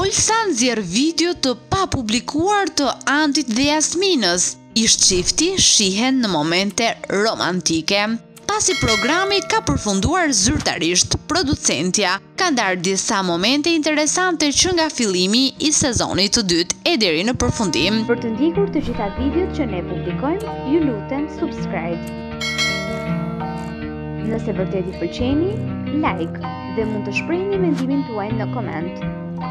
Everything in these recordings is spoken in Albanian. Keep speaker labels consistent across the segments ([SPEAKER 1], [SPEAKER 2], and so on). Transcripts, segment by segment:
[SPEAKER 1] Olsa nxjerr video të papublikuar të Andit dhe Jasminës. Ish çifti shihen në momente romantike. Pasi programi ka përfunduar zyrtarisht, producentja ka ndarë disa momente interesante që nga fillimi i sezonit të dytë e deri në përfundim.
[SPEAKER 2] Për të ndjekur të gjitha videot që ne publikojmë, ju lutem subscribe. Nëse vërtet i pëlqeni, like dhe mund të shprehni mendimin tuaj në koment.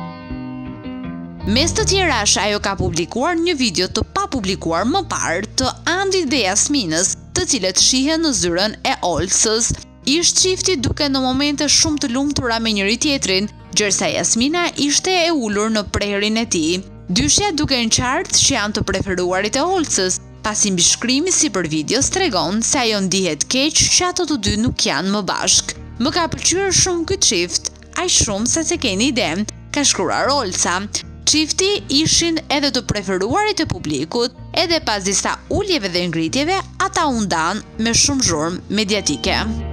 [SPEAKER 1] Mes të tjerash, ajo ka publikuar një video të papublikuar më parë të Andit dhe Jasminës, të cilët shihen në zyrën e Olsës. Ish çifti duke në momente shumë të lumtura me njëri tjetrin, gjërsa Jasmina ishte e ulur në prerin e tij. Dyshja duken qartë që janë të preferuarit e Olsës, pasi mbishkrimi sipër videos tregon se ajo ndihet keq që ato të dy nuk janë më bashkë. Më ka pëlqyer shumë ky çift, aq shumë sa se keni ide, ka shkruar Olsa. Çifti ishin edhe të preferuarit e publikut, edhe pas disa uljeve dhe ngritjeve, ata u ndan me shumë zhurmë mediatike.